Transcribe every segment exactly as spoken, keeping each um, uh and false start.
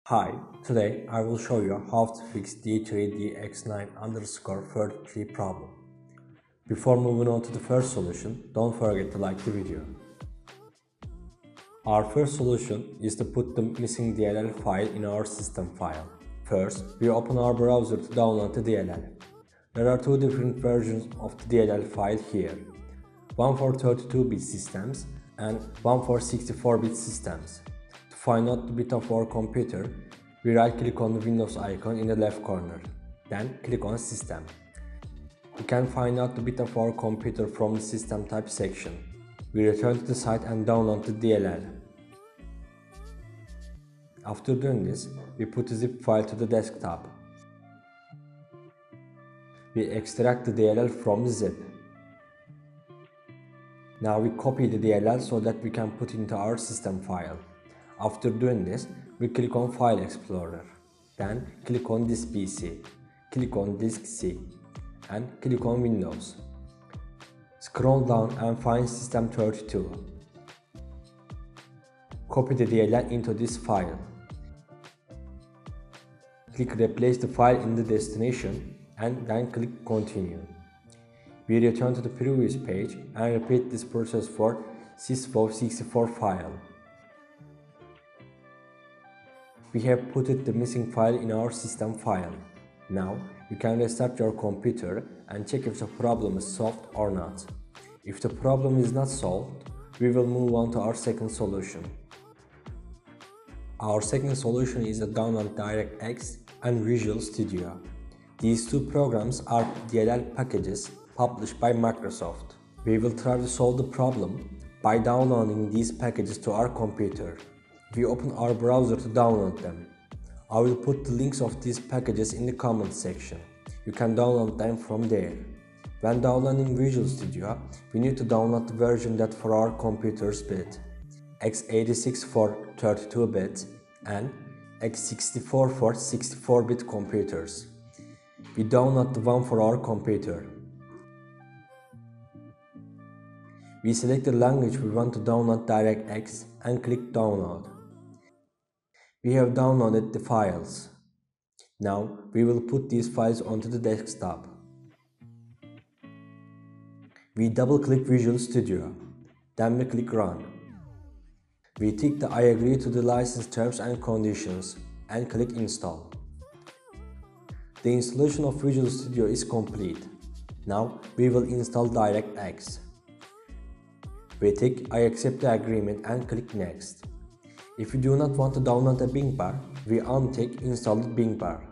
Hi, today I will show you how to fix D three D X nine underscore thirty-three problem. Before moving on to the first solution, don't forget to like the video. Our first solution is to put the missing D L L file in our system file. First, we open our browser to download the D L L. There are two different versions of the D L L file here, one for thirty-two bit systems and one for sixty-four bit systems. To find out the bit of our computer, we right click on the Windows icon in the left corner, then click on System. We can find out the bit of our computer from the System Type section. We return to the site and download the D L L. After doing this, we put the zip file to the desktop. We extract the D L L from the zip. Now we copy the D L L so that we can put into our system file. After doing this, we click on File Explorer, then click on this P C, click on Disk C, and click on Windows. Scroll down and find System thirty-two. Copy the D L L into this file. Click Replace the file in the destination and then click Continue. We return to the previous page and repeat this process for sysfo sixty-four file. We have put the missing file in our system file. Now you can restart your computer and check if the problem is solved or not. If the problem is not solved, we will move on to our second solution. Our second solution is to download DirectX and Visual Studio. These two programs are D L L packages published by Microsoft. We will try to solve the problem by downloading these packages to our computer. We open our browser to download them. I will put the links of these packages in the comments section. You can download them from there. When downloading Visual Studio, we need to download the version that for our computer's bit, x eighty-six for thirty-two bit and x sixty-four for sixty-four bit computers. We download the one for our computer. We select the language we want to download DirectX and click Download. We have downloaded the files. Now we will put these files onto the desktop. We double-click Visual Studio, then we click Run. We tick the I agree to the license terms and conditions and click Install. The installation of Visual Studio is complete. Now we will install DirectX. We tick I accept the agreement and click Next. If you do not want to download a Bing bar, we untick Install the Bing bar.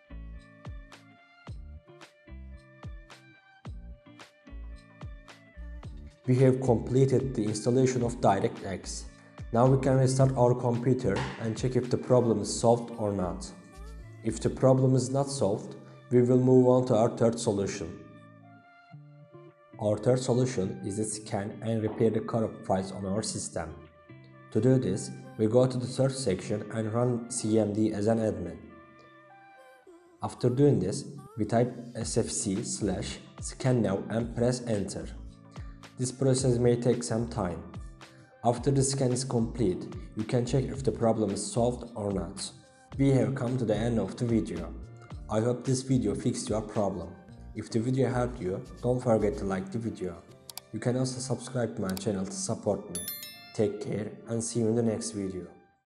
We have completed the installation of DirectX. Now we can restart our computer and check if the problem is solved or not. If the problem is not solved, we will move on to our third solution. Our third solution is to scan and repair the corrupt files on our system. To do this, we go to the search section and run C M D as an admin. After doing this, we type sfc slash scan now and press enter. This process may take some time. After the scan is complete, you can check if the problem is solved or not. We have come to the end of the video. I hope this video fixed your problem. If the video helped you, don't forget to like the video. You can also subscribe to my channel to support me. Take care and see you in the next video.